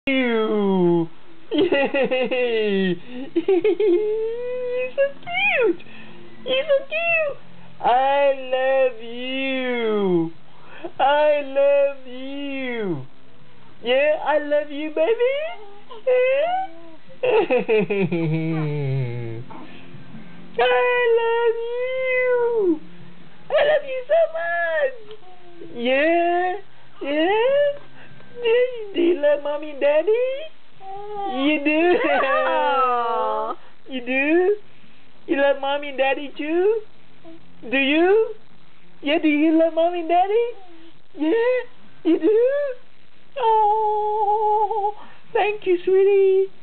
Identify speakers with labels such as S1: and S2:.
S1: you. Yay! You're so cute. You're so cute. I love you. I love you. Yeah, I love you, baby. I love you. I love you so much. Yeah, yeah. Do you love mommy and daddy? You do?
S2: Aww.
S1: You do? You love mommy and daddy too? Do you? Yeah, do you love mommy and daddy? Yeah, you do? Oh, thank you, sweetie.